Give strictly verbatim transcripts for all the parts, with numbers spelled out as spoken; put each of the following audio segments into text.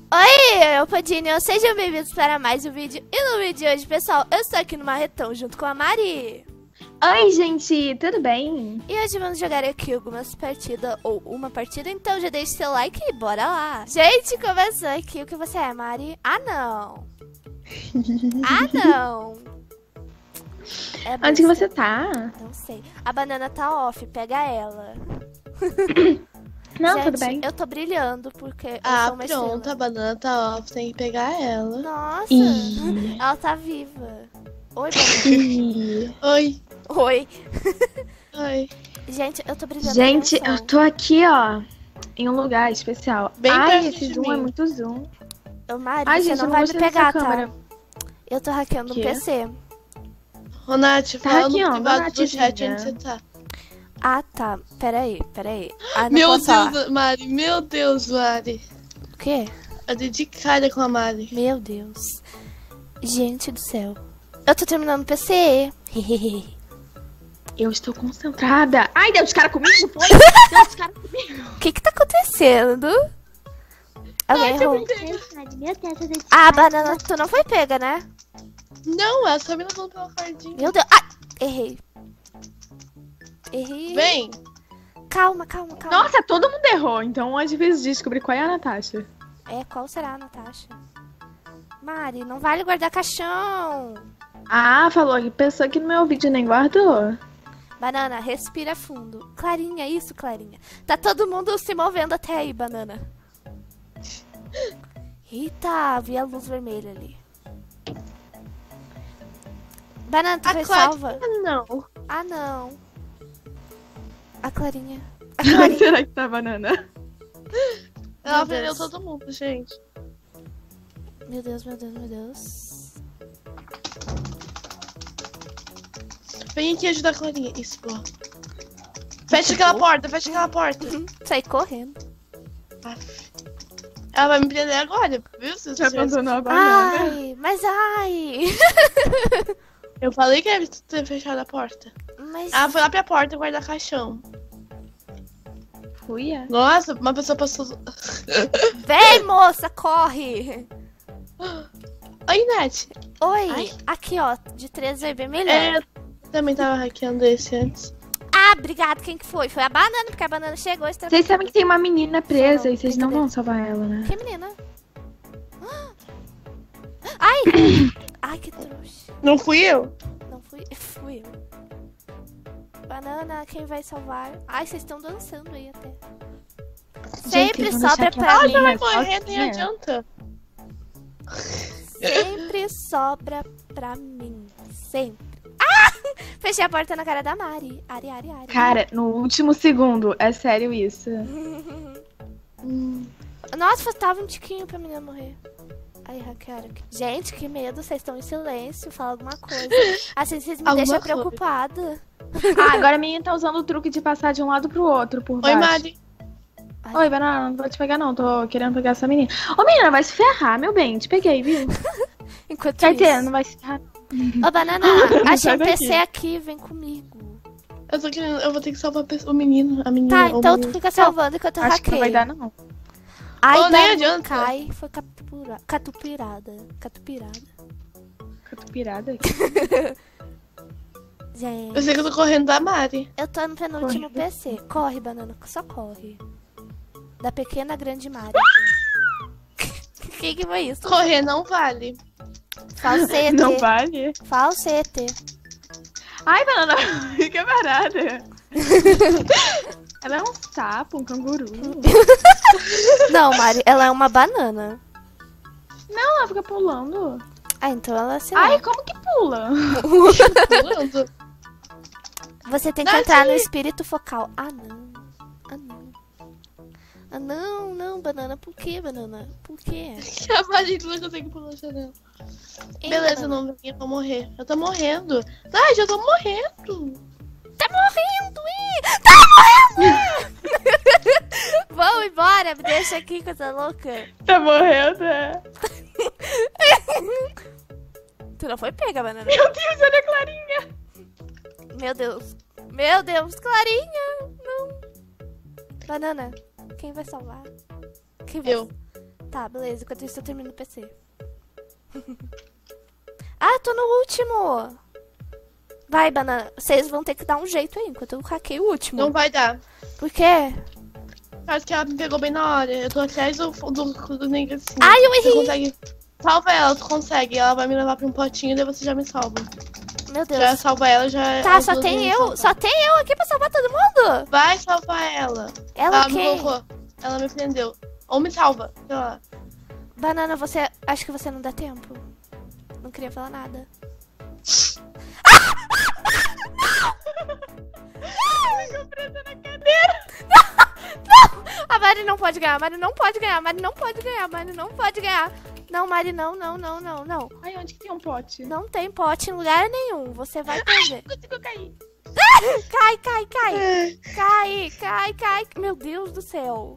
Oi, eu Podinho, sejam bem-vindos para mais um vídeo. E no vídeo de hoje, pessoal, eu estou aqui no Marretão junto com a Mari. Oi, gente, tudo bem? E hoje vamos jogar aqui algumas partidas, ou uma partida, então já deixe seu like e bora lá. Gente, começou aqui, o que você é, Mari? Ah, não. Ah, não. É Onde que você tá? Não sei. A banana tá off, pega ela. Não, Gente, tudo bem. eu tô brilhando porque Ah, eu sou uma pronto, estrela. a banana tá off, tem que pegar ela. Nossa, Ih. ela tá viva. Oi, banana. Ih. Oi, Oi. oi. Gente, eu tô brilhando. Gente, atenção. eu tô aqui, ó, em um lugar especial. Bem Ai, perto esse de zoom mim. é muito zoom. Ô, Mari, Ai, você gente, não eu não vai me gostei dessa pegar, câmera. tá? Eu tô hackeando um Quê? P C. Ronate, Tá fala aqui, no ó, privado Nath, do chat filha. onde você tá. Ah, tá. Peraí, peraí. Ah, não Meu posso Deus, falar. Mari, meu Deus, Mari. O quê? Eu dei de cara com a Mari. Meu Deus. Gente do céu. Eu tô terminando o P C. Eu estou concentrada. Ai, deu de cara comigo, foi? Deu de cara comigo. O que que tá acontecendo? Alguém Ai, errou. você me pega. Ah, a banana, tu não foi pega, né? Não, ela só me levou pela cordinha. Meu Deus. Ai, errei. Errei. Vem. Calma, calma, calma. Nossa, todo mundo errou, então é difícil de descobrir qual é a Natasha. É, qual será, Natasha? Mari, não vale guardar caixão. Ah, falou que pensou que no meu vídeo nem guardou. Banana, respira fundo. Clarinha, isso, Clarinha. Tá todo mundo se movendo até aí, Banana. Eita, vi a luz vermelha ali. Banana, tu A foi Clara- salva? Não. Ah, não. A Clarinha. A Onde Clarinha. será que tá a banana? Ela Meu prendeu Deus. todo mundo, gente. Meu Deus, meu Deus, meu Deus. Vem aqui ajudar a Clarinha. Isso, boa. Fecha aquela porta, fecha aquela porta. Saí correndo. Aff. Ela vai me prender agora, viu? Se Já você- abandonou a banana. Ai, mas ai. Eu falei que ia ter fechado a porta. Mas... Ela foi lá pra porta guardar caixão. Fui, é. Nossa, uma pessoa passou. Vem, moça, corre. Oi, Nath. Oi, Ai. aqui, ó. De três é bem melhor. É, eu também tava hackeando esse antes. Ah, obrigado. Quem que foi? Foi a banana, porque a banana chegou e estragou. Vocês sabem que tem uma menina presa Não, e vocês não brincadeira. vão salvar ela, né? Que menina? Ai! Ai, que trouxa. Não fui eu? Não fui, fui eu. Banana, quem vai salvar? Ai, vocês estão dançando aí até. Sempre Gente, vamos sobra deixar pra aqui mim. a Vai Só correr, que nem é. adianta. Sempre sobra pra mim. Sempre. Ah! Fechei a porta na cara da Mari. Ari, Ari, Ari. Cara, no último segundo, é sério isso. Hum. Nossa, faltava um tiquinho pra menina morrer. Ai, hackearam aqui. Gente, que medo. Vocês estão em silêncio. Fala alguma coisa. Assim, vocês me Alguma deixam coisa. preocupada. Ah, agora a menina tá usando o truque de passar de um lado pro outro, por Oi, baixo. Mari. Oi, banana, não vou te pegar não, tô querendo pegar essa menina. Ô, menina, vai se ferrar, meu bem, te peguei, viu? Enquanto Quer isso... dizer, não vai se ferrar. Ô, Banana, achei Sai um P C daqui. aqui. Vem comigo. Eu tô querendo. Eu vou ter que salvar a pessoa- o menino. A menina. Tá, ou então o tu menino. fica salvando enquanto eu Acho que não vai hackeio. dar, não. Ai, Oh, nem Daru adianta. Cai foi captura... catupirada. Catupirada. Catupirada. Gente, Eu sei que eu tô correndo da Mari. eu tô no penúltimo Corre. P C. Corre, Banana, só corre. Da pequena grande Mari. Que que foi isso? Correr não vale. Falsete. Não vale? Falsete. Ai, banana, fica parada. Ela é um sapo, um canguru. Não, Mari, ela é uma banana. Não, ela fica pulando. Ah, então ela se Ai, como que pula? Pulando. Você tem que Nath! entrar no espírito focal. Ah, não. Ah, não. Ah, não, não, Banana. Por que, Banana? Por quê? Que a Mari não consegue pular a janela. Ei, Beleza, Banana. não vem, eu vou morrer. Eu tô morrendo. Ai, já tô morrendo. Tá morrendo, ih! Tá morrendo! Vamos embora, me deixa aqui, coisa louca. Tá morrendo, é. Tu não foi pega, Banana. Meu Deus, olha a Clarinha. Meu Deus. Meu Deus, Clarinha. Não. Banana, quem vai salvar? Quem vai... Eu. Tá, beleza. Enquanto isso eu termino o P C. Ah, tô no último. Vai, banana. Vocês vão ter que dar um jeito aí, enquanto eu hackeio o último. Não vai dar. Por quê? Acho que ela me pegou bem na hora. Eu tô atrás do, do, do negro assim. Ai, eu Você errei. consegue... Salva ela, tu consegue. Ela vai me levar pra um potinho e daí você já me salva. Meu Deus. Já salva ela, já... Tá, as só duas tem vão me eu. salvar. Só tem eu aqui pra salvar todo mundo. Vai salvar ela. Ela Ela o me quê? colocou. Ela me prendeu. Ou me salva. Sei lá. Banana, você... Acho que você não dá tempo. Não queria falar nada. Ficou presa na cadeira. A Mari não pode ganhar. A Mari não pode ganhar. A Mari não pode ganhar. A Mari não pode ganhar. Não, Mari, não, não, não, não, não. Ai, onde que tem um pote? Não tem pote em lugar nenhum. Você vai perder. Conseguiu cair. Cai, cai, cai. Cai, cai, cai. Meu Deus do céu.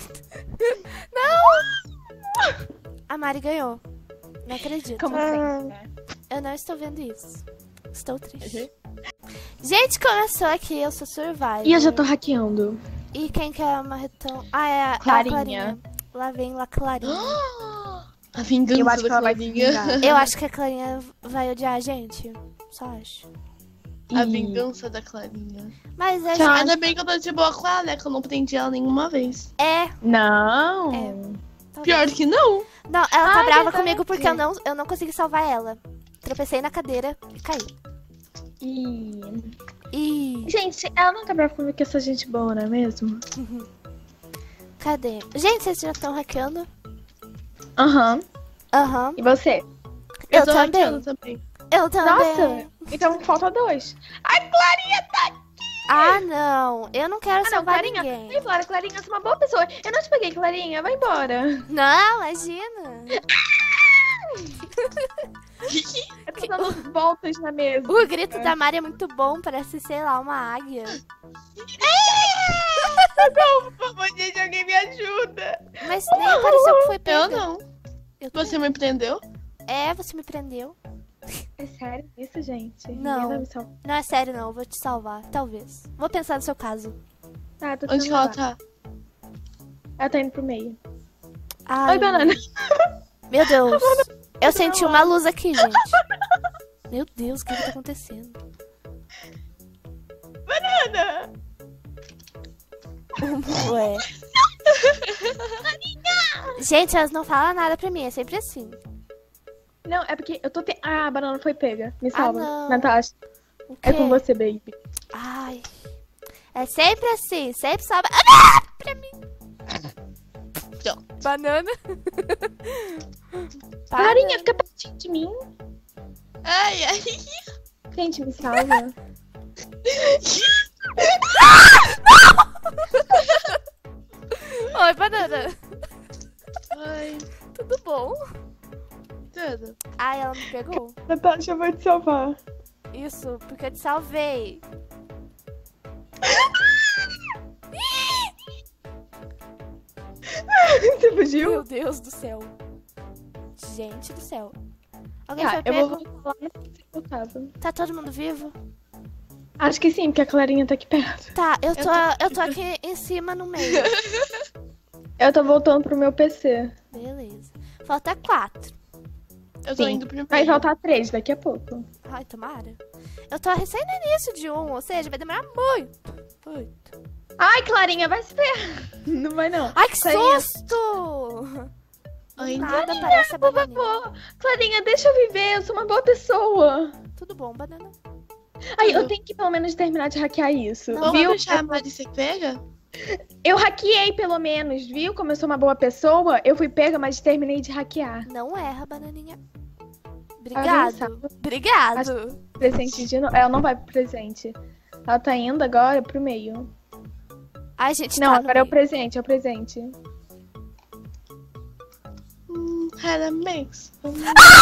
Não. A Mari ganhou. Não acredito. Como sempre, né? Eu não estou vendo isso. Estou triste. Gente, começou aqui. Eu sou Survivor. E eu já tô hackeando. E quem que é a marretão? Ah, é a Clarinha. a Clarinha. Lá vem lá Clarinha. A vingança Eu acho que da ela vai se Clarinha. vingar. Eu acho que a Clarinha vai odiar a gente. Só acho. A Ih. vingança da Clarinha. Mas é... Tchau. Ainda bem que eu tô de boa com ela, né? Que eu não prendi ela nenhuma vez. É. Não. É. talvez. Pior que não. Não, ela tá Ai, brava verdade. comigo porque eu não, eu não consegui salvar ela. Tropecei na cadeira e caí. Ih. E... Gente, ela não tá brava comigo que eu sou gente boa, não é mesmo? Cadê? Gente, vocês já estão hackeando? Aham. Aham. E você? Eu tô também. hackeando também. Eu também. Nossa, então falta dois. Ai, Clarinha tá... Ah, não. Eu não quero Ah, não, salvar Clarinha. ninguém. Vai embora, Clarinha, você é uma boa pessoa. Eu não te peguei, Clarinha, vai embora. Não, imagina. Eu tô dando voltas na mesa. O grito da Mari é muito bom. Parece, sei lá, uma águia. Por favor, gente, alguém me ajuda. Mas nem pareceu que foi Eu pega. não. Eu tô- Você me prendeu? É, você me prendeu. É sério isso, gente? Não. Ninguém vai me salvar. Não é sério, não. Eu vou te salvar. Talvez. Vou pensar no seu caso. Tá, tô Onde que tentando ela salvar. tá? Ela tá indo pro meio. Ai, Oi, banana. Meu Deus. Eu senti uma luz aqui, gente. Meu Deus, o que que tá acontecendo? Banana! Ué. Gente, elas não falam nada pra mim. É sempre assim. Não, é porque eu tô... Te... Ah, a banana foi pega. Me Ah, salva. não. Natasha, O quê? é com você, baby. Ai. É sempre assim. Sempre salva. Ah, pra mim. Pronto. Banana. Clarinha, fica pertinho de mim. Ai, ai. Gente, me salva. Oi, banana. Ai, Tudo bom? tudo. Ai, ela me pegou. Natasha, eu vou te salvar. Isso, porque eu te salvei. Você fugiu? Meu Deus do céu. Gente do céu. Alguém Ah, foi eu pego? vou voltar lá no que eu tava. Tá todo mundo vivo? Acho que sim, porque a Clarinha tá aqui perto. Tá, eu tô, tô- eu tô aqui em cima no meio. Eu tô voltando pro meu P C. Beleza. Falta quatro. Eu tô Sim. indo primeiro. Vai faltar três daqui a pouco. Ai, tomara. Eu tô recém no início de um, ou seja, vai demorar muito. Muito. Ai, Clarinha, vai se ferrar. Não vai, não. Ai, que Clarinha, susto! Ai, Nada parece a por bananinha. favor. Clarinha, deixa eu viver. Eu sou uma boa pessoa. Tudo bom, banana? Ai, eu tenho que pelo menos terminar de hackear isso. Não, Vamos viu? deixar a Mari ser pega? Eu hackeei pelo menos, viu? Como eu sou uma boa pessoa, eu fui pega, mas terminei de hackear. Não erra, bananinha. Ela Obrigado. não Obrigado. Presente de novo. Ela não vai pro presente. Ela tá indo agora pro meio. Ai, gente, Não, tá no agora é o meio. presente, é o presente. Hum, Hannah Max. Hum,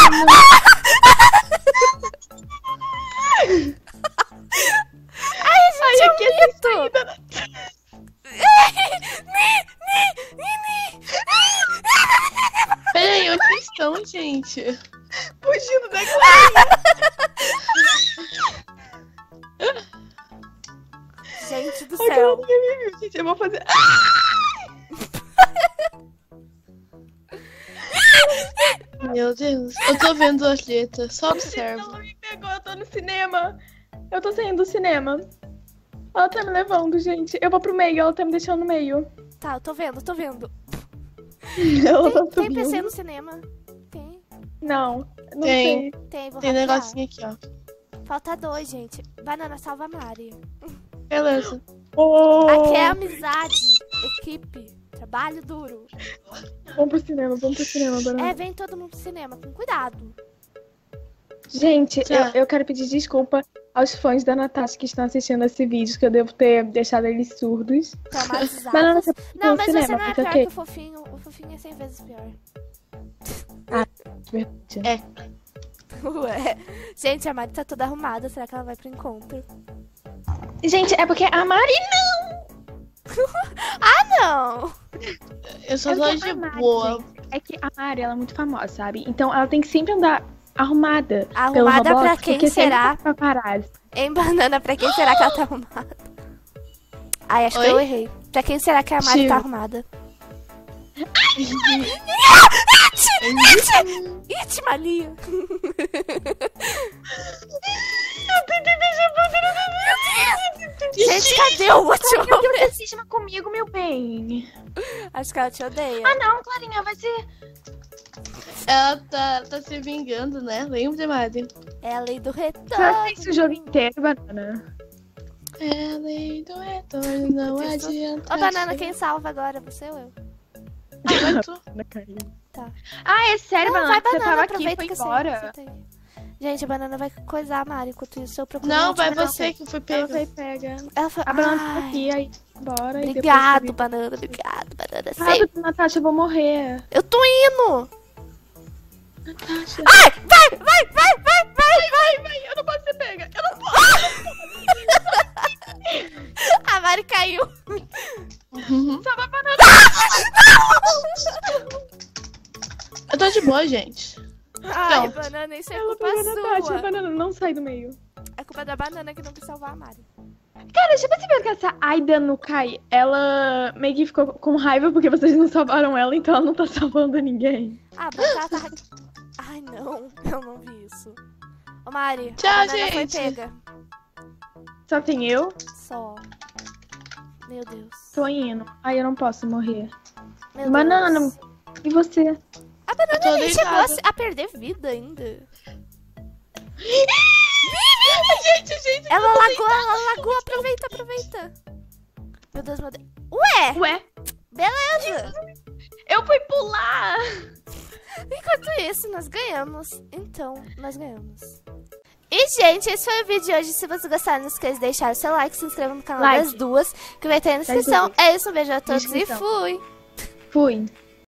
Ai, gente, aqui é um mito. Peraí, onde vocês estão, gente? Fugindo da Clarinha. Gente do A céu. Clarinha me viu, gente. Eu vou fazer... Meu Deus. Eu tô vendo a Julieta. Só observa. Ela me pegou, eu tô no cinema. Eu tô saindo do cinema. Ela tá me levando, gente. Eu vou pro meio, ela tá me deixando no meio. Tá, eu tô vendo, tô vendo. Ela tá Tem, tem P C subindo. no cinema? Tem. Não, não Tem. sei. Tem, vou Tem hackear. negocinho aqui, ó. Falta dois, gente. Banana, salva a Mari. Beleza. Oh, Aqui é amizade, equipe, trabalho duro. Vamos pro cinema, vamos pro cinema, Banana. É, vem todo mundo pro cinema, com cuidado. Gente, Tá. eu, eu quero pedir desculpa aos fãs da Natasha que estão assistindo esse vídeo, que eu devo ter deixado eles surdos. Traumatizados. Banana, você pode ir Não, no mas cinema, você não é fica pior ok? que o fofinho. O fofinho é cem vezes pior. Verdade. É. Ué. Gente, a Mari tá toda arrumada. Será que ela vai pro encontro? Gente, é porque a Mari Ah, não! Eu só É tô porque de a Mari, boa. gente, é que a Mari, ela é muito famosa, sabe? Então ela tem que sempre andar arrumada. pelo Arrumada Roblox, pra quem porque sempre será? tem paparazzi. Em banana, pra quem será que ela tá arrumada? Ai, acho Oi? que eu errei. Pra quem será que a Mari Sim. tá arrumada? It, Malia! Gente, cadê o último? Você cisma comigo, meu bem. Acho que ela te odeia. Ah, não, Clarinha, vai ser... Ela tá, tá se vingando, né? Lembra, Mari? É a lei do Você retorno. fez o jogo inteiro, Banana. É lei do retorno, não adianta. Ô, Banana, quem salva agora? Você ou eu? Ah, tu. Tá. Ah, é sério, Não, Banana? vai, que você Banana, tava aqui e aproveita foi que você- embora? você tem- Gente, a Banana vai coisar a Mari. Enquanto isso, eu procuro... Não, um vai último você encontro. que foi Ela pego. foi pega. Ela foi... A Banana Ai, tá aqui, aí embora. e Obrigado, depois Banana. Obrigado, Banana. você... Sei. Rápido, Natasha, eu vou morrer. Eu tô indo. Natasha. Ai, vai, vai, vai, vai, vai, vai. Vai, eu não posso ser pega. Eu não posso. A Mari caiu. Uhum. Salva a Banana. Eu tô de boa, gente. Ai, Não. Banana, isso é Ela culpa pegou a Natasha. sua. Banana, não sai do meio. É culpa da Banana que não quis salvar a Mari. Cara, já percebeu que essa Aida no Kai, ela meio que ficou com raiva porque vocês não salvaram ela, então ela não tá salvando ninguém. Ah, porque ela tá... Ai, não. Eu não vi isso. Ô, Mari, Tchau, a Banana foi gente. pega. Só tem eu? Só. Meu Deus. Tô indo. Ai, eu não posso morrer. Meu Banana, Deus. e você? A Banana Eu tô nem chegou a, deitada. se- a perder vida ainda. Gente, gente. Ela lagou, ela lagou. Aproveita, aproveita. Meu Deus, meu Deus. Ué, Ué, beleza. eu fui pular! Enquanto isso, nós ganhamos. Então, nós ganhamos. E, gente, esse foi o vídeo de hoje. Se você gostar, não esqueça de deixar o seu like, se inscreva no canal Like. das duas, que vai ter aí na Das descrição. duas. É isso, um beijo a todos e Descrição. fui. Fui.